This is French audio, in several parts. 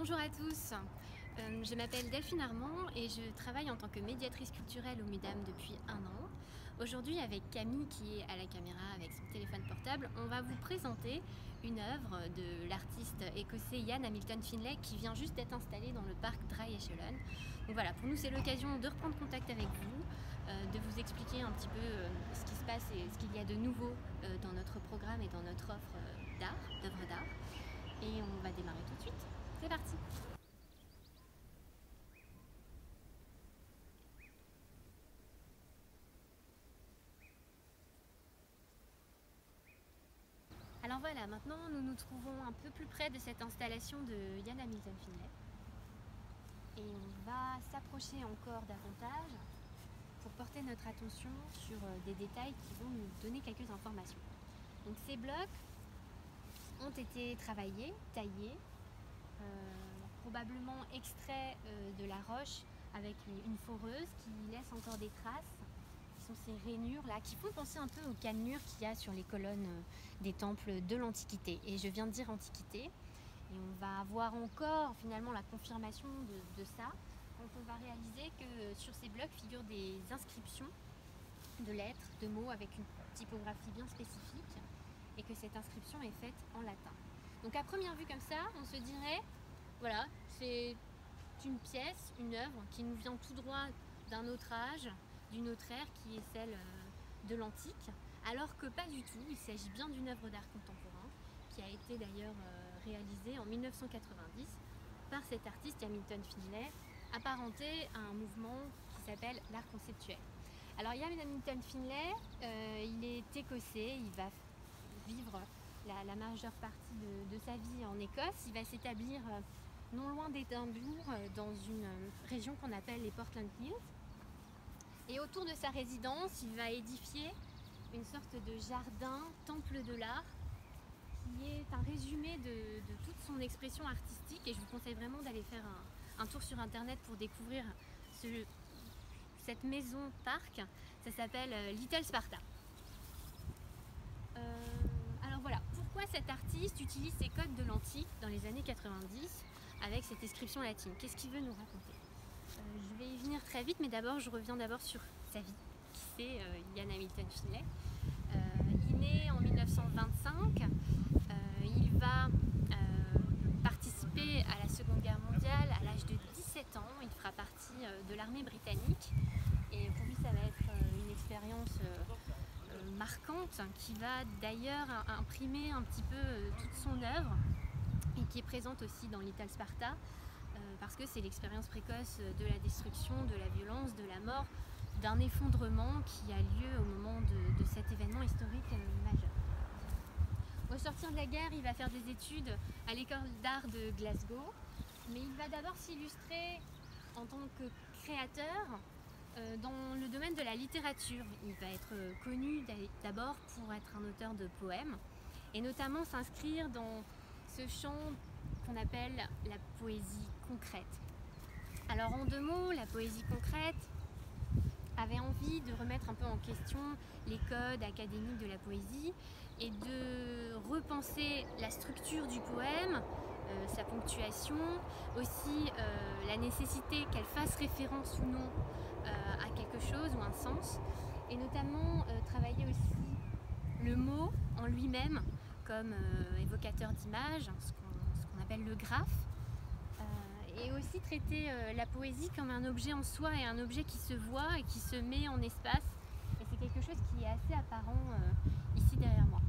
Bonjour à tous, je m'appelle Delphine Armand et je travaille en tant que médiatrice culturelle au MUDAM depuis 1 an. Aujourd'hui, avec Camille qui est à la caméra avec son téléphone portable, on va vous présenter une œuvre de l'artiste écossais Ian Hamilton Finlay qui vient juste d'être installé dans le parc Dry Echelon. Donc voilà, pour nous c'est l'occasion de reprendre contact avec vous, de vous expliquer un petit peu ce qui se passe et ce qu'il y a de nouveau dans notre programme et dans notre offre d'œuvres d'art. Et on va démarrer tout de suite. C'est parti! Alors voilà, maintenant nous nous trouvons un peu plus près de cette installation de Ian Hamilton Finlay. Et on va s'approcher encore davantage pour porter notre attention sur des détails qui vont nous donner quelques informations. Donc ces blocs ont été travaillés, taillés, probablement extraits de la roche avec une foreuse qui laisse encore des traces, qui sont ces rainures là, qui font penser un peu aux cannelures qu'il y a sur les colonnes des temples de l'Antiquité. Et je viens de dire Antiquité, et on va avoir encore finalement la confirmation de ça, quand on va réaliser que sur ces blocs figurent des inscriptions de lettres, de mots avec une typographie bien spécifique, et que cette inscription est faite en latin. Donc à première vue comme ça, on se dirait, voilà, c'est une pièce, une œuvre qui nous vient tout droit d'un autre âge, d'une autre ère qui est celle de l'antique, alors que pas du tout, il s'agit bien d'une œuvre d'art contemporain qui a été d'ailleurs réalisée en 1990 par cet artiste Hamilton Finlay, apparenté à un mouvement qui s'appelle l'art conceptuel. Alors Ian Hamilton Finlay, il est écossais, il va vivre la majeure partie de sa vie en Écosse, il va s'établir non loin d'Édimbourg, dans une région qu'on appelle les Portland Hills. Et autour de sa résidence, il va édifier une sorte de jardin, temple de l'art, qui est un résumé de toute son expression artistique. Et je vous conseille vraiment d'aller faire un tour sur internet pour découvrir cette maison-parc. Ça s'appelle Little Sparta. Alors voilà, pourquoi cet artiste utilise ces codes de l'antique dans les années 90 avec cette inscription latine? Qu'est-ce qu'il veut nous raconter? Je vais y venir très vite, mais d'abord je reviens sur sa vie. Qui c'est Ian Hamilton Finlay? Il est né en 1925, il va participer à la Seconde Guerre mondiale à l'âge de 17 ans, il fera partie de l'armée britannique et pour lui ça va être une expérience marquante qui va d'ailleurs imprimer un petit peu toute son œuvre et qui est présente aussi dans Little Sparta parce que c'est l'expérience précoce de la destruction, de la violence, de la mort, d'un effondrement qui a lieu au moment de cet événement historique majeur. Au sortir de la guerre, il va faire des études à l'école d'art de Glasgow, mais il va d'abord s'illustrer en tant que créateur dans le domaine de la littérature. Il va être connu d'abord pour être un auteur de poèmes et notamment s'inscrire dans ce champ qu'on appelle la poésie concrète. Alors en 2 mots, la poésie concrète avait envie de remettre un peu en question les codes académiques de la poésie et de repenser la structure du poème, sa ponctuation, aussi la nécessité qu'elle fasse référence ou non à quelque chose ou un sens, et notamment travailler aussi le mot en lui-même comme évocateur d'images, ce qu'on appelle le graphe, et aussi traiter la poésie comme un objet en soi et un objet qui se voit et qui se met en espace, et c'est quelque chose qui est assez apparent ici derrière moi.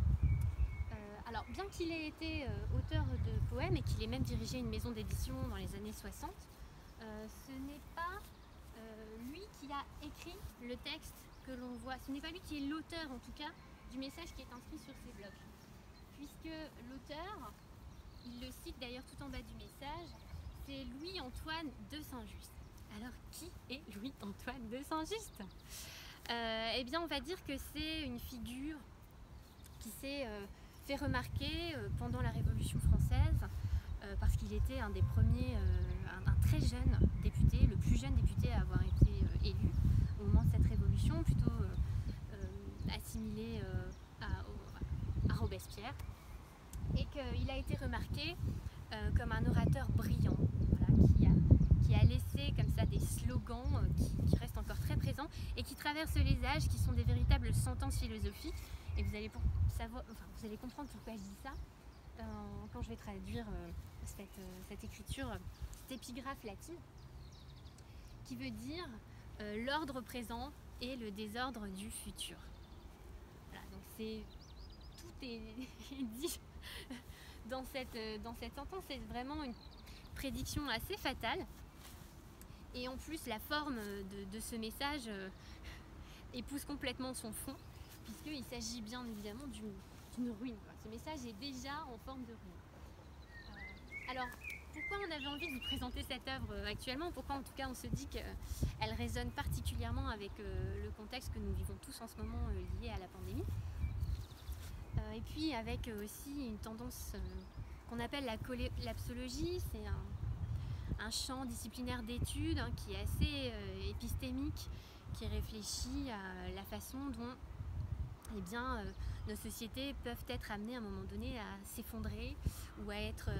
Alors bien qu'il ait été auteur de poèmes et qu'il ait même dirigé une maison d'édition dans les années 60, ce n'est pas lui qui a écrit le texte que l'on voit, ce n'est pas lui qui est l'auteur en tout cas du message qui est inscrit sur ces blocs, puisque l'auteur, il le cite d'ailleurs tout en bas du message, c'est Louis-Antoine de Saint-Just. Alors qui est Louis-Antoine de Saint-Just? Eh bien on va dire que c'est une figure qui s'est fait remarquer pendant la Révolution française parce qu'il était un des premiers, un très jeune député, le plus jeune député à avoir été élu au moment de cette révolution, plutôt assimilé à Robespierre, et qu'il a été remarqué comme un orateur brillant, voilà, qui a laissé comme ça des slogans qui restent encore très présents et qui traversent les âges, qui sont des véritables sentences philosophiques. Et vous allez, vous allez comprendre pourquoi je dis ça quand je vais traduire cette écriture, cette épigraphe latine, qui veut dire l'ordre présent et le désordre du futur. Voilà, donc tout est dit dans cette sentence. C'est vraiment une prédiction assez fatale. Et en plus, la forme de ce message épouse complètement son fond, puisqu'il s'agit bien évidemment d'une ruine, quoi. Ce message est déjà en forme de ruine. Alors, pourquoi on avait envie de vous présenter cette œuvre actuellement? Pourquoi en tout cas on se dit qu'elle résonne particulièrement avec le contexte que nous vivons tous en ce moment lié à la pandémie? Et puis avec aussi une tendance qu'on appelle la collapsologie. C'est un champ disciplinaire d'études qui est assez épistémique, qui réfléchit à la façon dont nos sociétés peuvent être amenées à un moment donné à s'effondrer ou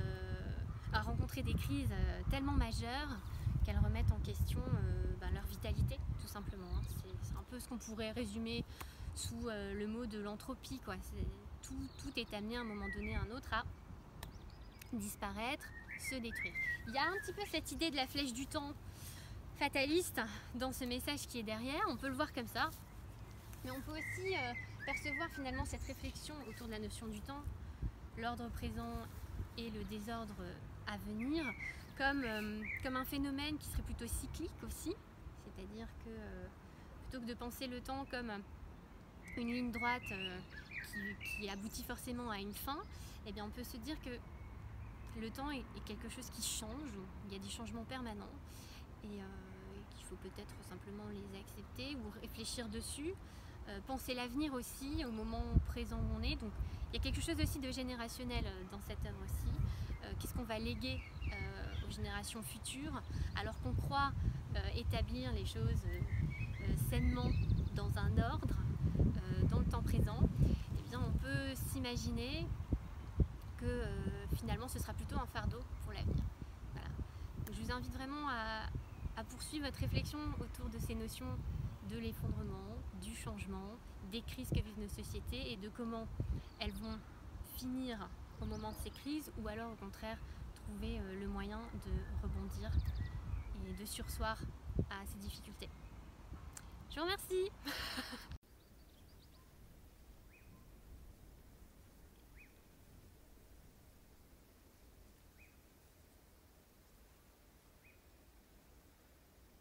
à rencontrer des crises tellement majeures qu'elles remettent en question leur vitalité, tout simplement. C'est un peu ce qu'on pourrait résumer sous le mot de l'entropie, quoi. Tout est amené à un moment donné à un autre à disparaître, se détruire. Il y a un petit peu cette idée de la flèche du temps fataliste dans ce message qui est derrière, on peut le voir comme ça, mais on peut aussi percevoir finalement cette réflexion autour de la notion du temps, l'ordre présent et le désordre à venir, comme un phénomène qui serait plutôt cyclique aussi, c'est-à-dire que plutôt que de penser le temps comme une ligne droite qui aboutit forcément à une fin, eh bien on peut se dire que le temps est quelque chose qui change, il y a des changements permanents et qu'il faut peut-être simplement les accepter ou réfléchir dessus, penser l'avenir aussi au moment présent où on est. Donc il y a quelque chose aussi de générationnel dans cette œuvre aussi. Qu'est-ce qu'on va léguer aux générations futures alors qu'on croit établir les choses sainement dans un ordre, dans le temps présent? Eh bien on peut s'imaginer que finalement ce sera plutôt un fardeau pour l'avenir. Voilà. Donc, je vous invite vraiment à poursuivre votre réflexion autour de ces notions de l'effondrement, du changement, des crises que vivent nos sociétés et de comment elles vont finir au moment de ces crises ou alors au contraire trouver le moyen de rebondir et de surseoir à ces difficultés. Je vous remercie.